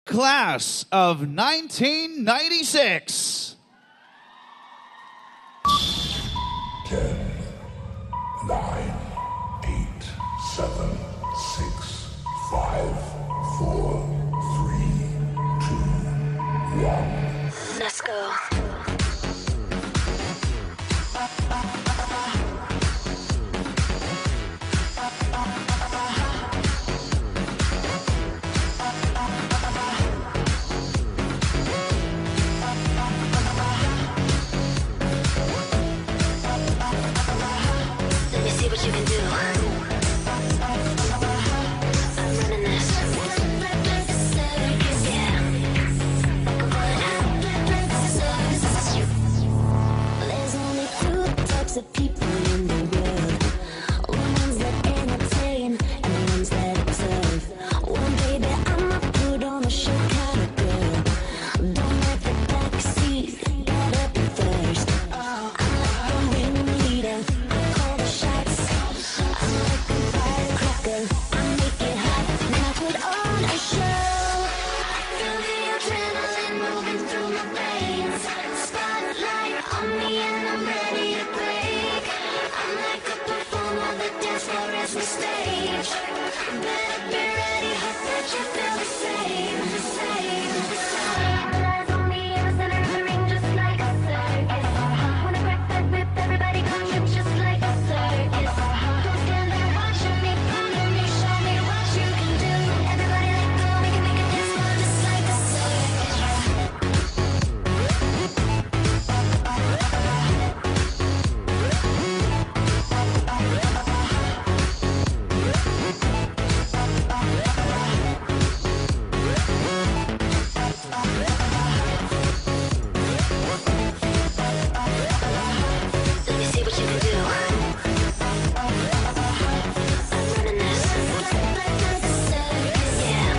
Class of 1996. 10, 9, 8, 7, 6, 5, 4, 3, 2, 1. Let's go. Let me see what you can do. I'm running this. Yeah. There's only two types of people in the world. Ones that entertain and ones that observe. One baby, I'm a put on the show kind of girl. Don't let the back seat get up first. I'm like a ringleader, I call the shots. I'm like a firecracker, I make it hot, then I put on a show. Feel the adrenaline moving through my veins. Spotlight on me and I'm ready to break. I'm like a performer, the dance floor is my stage. Better be ready, hope that you feel the same, the same, the same. All eyes on me in the center of the ring, just like a circus. When I crack that whip, everybody come trip just like a circus. Don't stand there watching me, follow me, show me what you can do. Everybody let go, we can make a dance floor just like a circus. Let me see what you can do. I'm running this. Yeah.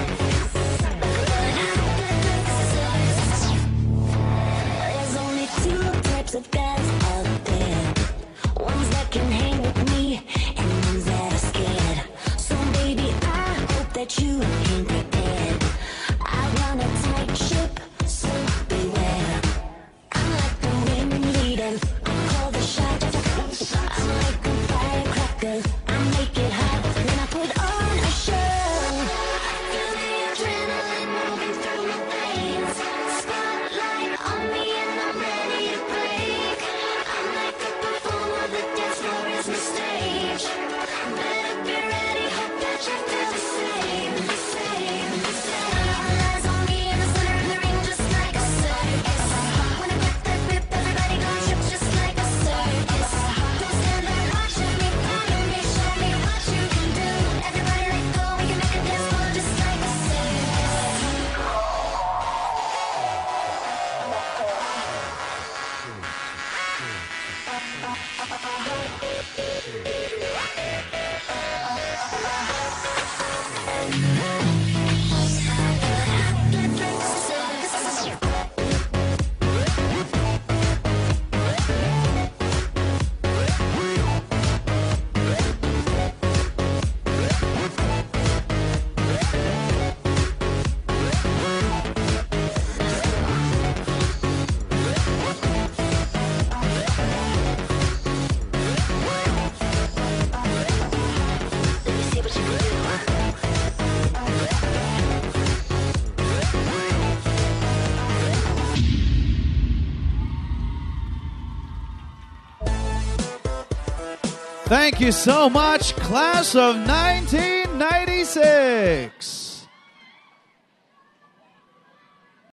There's only two types of guys out there. Ones that can hang with me and ones that are scared. So baby, I hope that you came prepared. I run a tight ship, so beware. I'm like the ringleader, I call the shots. I'm like a firecracker, I make it hot, then I put on a show. Feel the adrenaline moving through my veins. Spotlight on me and I'm ready to break. I'm like a performer, the dance floor is my stage. Better be ready, hope that you feel the same, the same, the same. All eyes on me in the center of the ring, just like a circus. When I crack that whip, everybody gon' trip just like a circus. Don't stand there watching me, follow me, show me what you can do. Everybody let go, we can make a dance floor just like a Let me see what you can do. Thank you so much, Class of 1996.